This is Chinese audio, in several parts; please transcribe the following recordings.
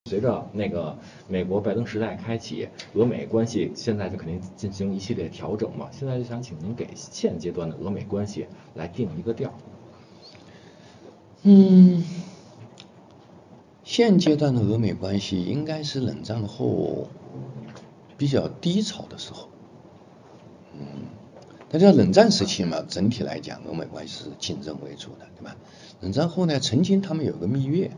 随着那个美国拜登时代开启，俄美关系现在就肯定进行一系列调整嘛。现在就想请您给现阶段的俄美关系来定一个调。 现阶段的俄美关系应该是冷战后比较低潮的时候。大家冷战时期嘛，整体来讲，俄美关系是竞争为主的，对吧？冷战后呢，曾经他们有个蜜月，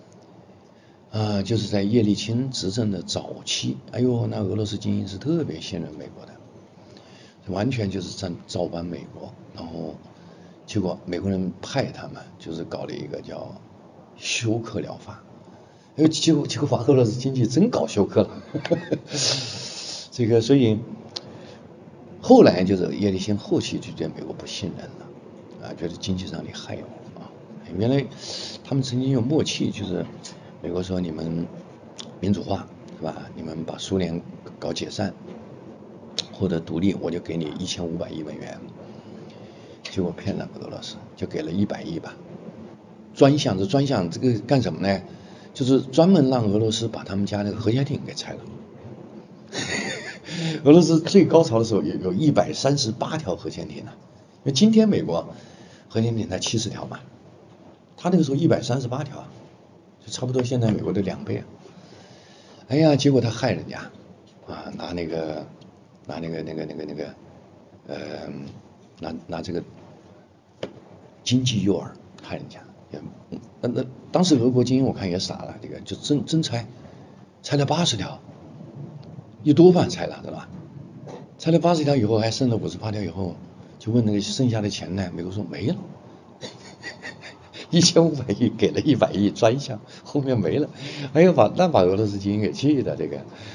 就是在叶利钦执政的早期，那俄罗斯精英是特别信任美国的，完全就是照搬美国，然后结果美国人派他们就是搞了一个叫休克疗法，结果把俄罗斯经济真搞休克了，所以后来就是叶利钦后期就对美国不信任了，觉得经济上你害我啊。原来他们曾经有默契，就是美国说你们民主化是吧？你们把苏联搞解散，获得独立，我就给你1500亿美元。结果骗了俄罗斯，就给了100亿吧。专项这个干什么呢？就是专门让俄罗斯把他们家那个核潜艇给拆了。俄罗斯最高潮的时候有138条核潜艇呢，因为今天美国核潜艇才70条嘛，他那个时候138条，就差不多现在美国的2倍。结果他害人家拿这个经济诱饵害人家。那当时俄国精英我看也傻了，这个就真拆了80条。一多半拆了，对吧？拆了80条以后，还剩了58条以后，就问那个剩下的钱呢？美国说没了，1500亿给了100亿专项，后面没了。把俄罗斯精英给气的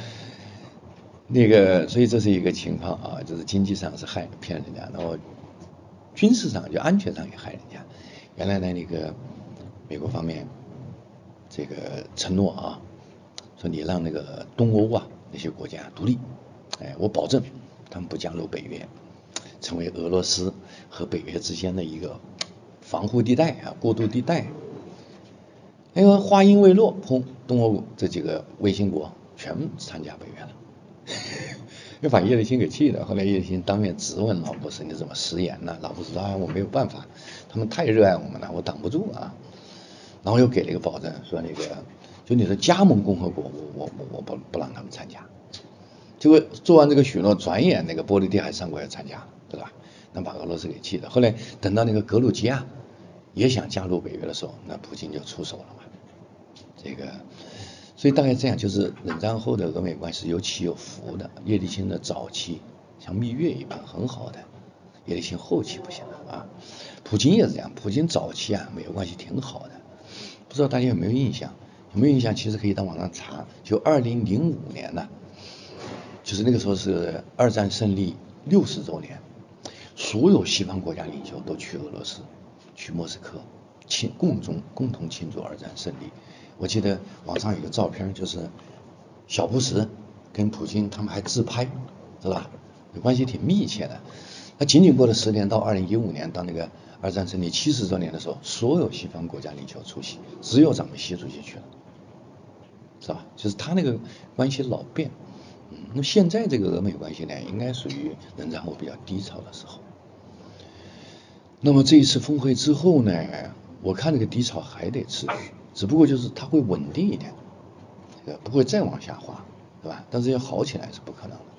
所以这是一个情况啊，就是经济上是骗人家，然后军事上就安全上也害人家。原来呢，美国方面这个承诺啊，说你让那个东欧那些国家独立，我保证他们不加入北约，成为俄罗斯和北约之间的一个防护地带过渡地带。话音未落，砰，东欧这几个卫星国全参加北约了，又把叶利钦给气的。后来叶利钦当面质问老布什，你怎么食言呢？老布什说我没有办法，他们太热爱我们了，我挡不住啊。然后又给了一个保证，说就你的加盟共和国，我不让他们参加。结果做完这个许诺，转眼那个波罗的海3国要参加，对吧？那把俄罗斯给气的。后来等到那个格鲁吉亚也想加入北约的时候，那普京就出手了嘛。所以大概这样，就是冷战后的俄美关系有起有伏的。叶利钦的早期像蜜月一般很好的，叶利钦后期不行了啊。普京也是这样，普京早期美国关系挺好的。不知道大家有没有印象？其实可以到网上查，就2005年呢，就是那个时候是二战胜利60周年，所有西方国家领袖都去俄罗斯，去莫斯科，共同庆祝二战胜利。我记得网上有个照片，就是小布什跟普京他们还自拍，是吧？关系挺密切的。那仅仅过了10年，到2015年，到那个二战胜利70周年的时候，所有西方国家领袖出席，只有咱们习主席去了，是吧？就是他那个关系老变。那现在这个俄美关系呢，应该属于冷战后比较低潮的时候。那么这一次峰会之后呢，我看这个低潮还得持续，只不过就是它会稳定一点，不会再往下滑，对吧？但是要好起来是不可能的。